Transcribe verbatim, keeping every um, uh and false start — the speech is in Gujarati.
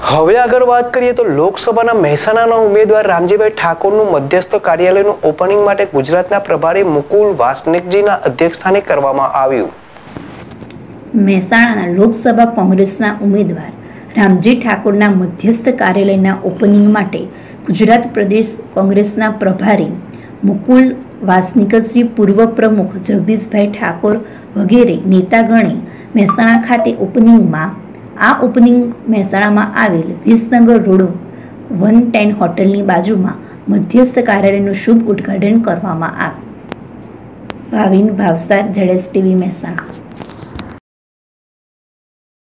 હવે આગળ વાત કરીએ તો લોકસભાના મહેસાણાના ઉમેદવાર રામજીભાઈ ઠાકોરનું મધ્યસ્થ કાર્યાલયનું ઓપનિંગ માટે ગુજરાતના પ્રભારી મુકુલ વાસનિકજીના અધ્યક્ષસ્થાને કરવામાં આવ્યું. મહેસાણાના લોકસભા કોંગ્રેસના ઉમેદવાર રામજી ઠાકોરના મધ્યસ્થ કાર્યાલયના ઓપનિંગ માટે ગુજરાત પ્રદેશ કોંગ્રેસના પ્રભારી મુકુલ વાસનિકજી, પૂર્વ પ્રમુખ જગદીશભાઈ ઠાકોર વગેરે નેતાગણે મહેસાણા ખાતે ઓપનિંગમાં આ ઓપનિંગ મહેસાણામાં આવેલ વિસનગર રોડ વન ટેન હોટલની બાજુમાં મધ્યસ્થ કાર્યાલયનું શુભ ઉદ્ઘાટન કરવામાં આવ્યું. Bhavin Bhavsar, ZS TV Mehsana.